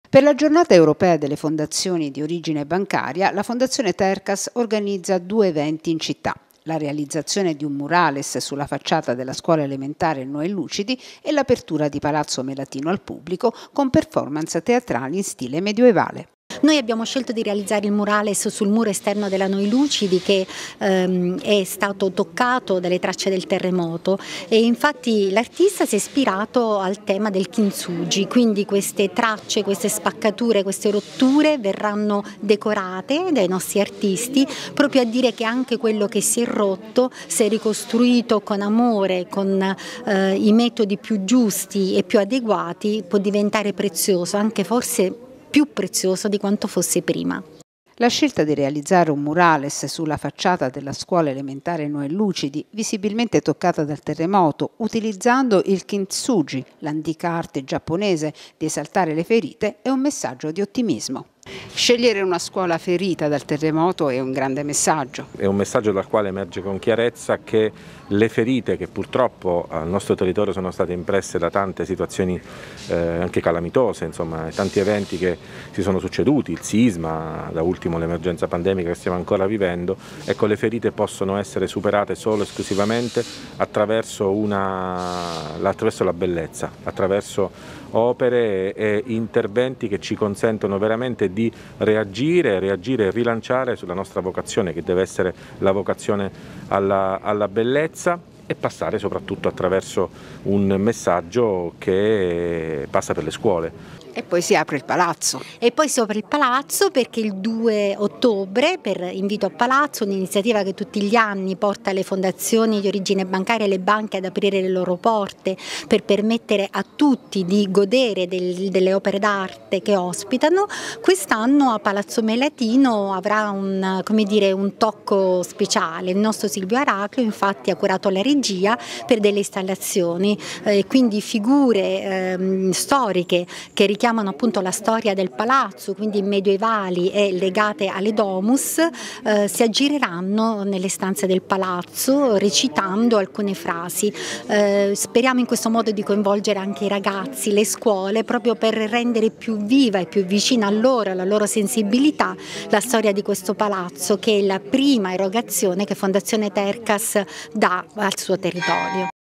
Per la giornata europea delle fondazioni di origine bancaria, la Fondazione Tercas organizza 2 eventi in città: la realizzazione di un murales sulla facciata della scuola elementare Noè Lucidi e l'apertura di Palazzo Melatino al pubblico con performance teatrali in stile medievale. Noi abbiamo scelto di realizzare il murales sul muro esterno della Noè Lucidi, che è stato toccato dalle tracce del terremoto, e infatti l'artista si è ispirato al tema del kintsugi, quindi queste tracce, queste spaccature, queste rotture verranno decorate dai nostri artisti proprio a dire che anche quello che si è rotto, se ricostruito con amore, con i metodi più giusti e più adeguati, può diventare prezioso, anche forse più prezioso di quanto fosse prima. La scelta di realizzare un murales sulla facciata della scuola elementare Noè Lucidi, visibilmente toccata dal terremoto, utilizzando il kintsugi, l'antica arte giapponese di esaltare le ferite, è un messaggio di ottimismo. Scegliere una scuola ferita dal terremoto è un grande messaggio. È un messaggio dal quale emerge con chiarezza che le ferite che purtroppo al nostro territorio sono state impresse da tante situazioni anche calamitose, insomma, tanti eventi che si sono succeduti, il sisma, da ultimo l'emergenza pandemica che stiamo ancora vivendo. Ecco, le ferite possono essere superate solo e esclusivamente attraverso la bellezza, attraverso opere e interventi che ci consentono veramente di reagire e rilanciare sulla nostra vocazione, che deve essere la vocazione alla bellezza, e passare soprattutto attraverso un messaggio che passa per le scuole. E poi si apre il palazzo. E poi si apre il palazzo perché il 2 ottobre, per Invito a Palazzo, un'iniziativa che tutti gli anni porta le fondazioni di origine bancaria e le banche ad aprire le loro porte per permettere a tutti di godere delle opere d'arte che ospitano, quest'anno a Palazzo Melatino avrà un tocco speciale. Il nostro Silvio Araclio infatti ha curato la regia per delle installazioni, quindi figure storiche che richiamano appunto la storia del palazzo, quindi medievali e legate alle domus, si aggireranno nelle stanze del palazzo recitando alcune frasi. Speriamo in questo modo di coinvolgere anche i ragazzi, le scuole, proprio per rendere più viva e più vicina a loro, alla loro sensibilità, la storia di questo palazzo, che è la prima erogazione che Fondazione Tercas dà al suo territorio.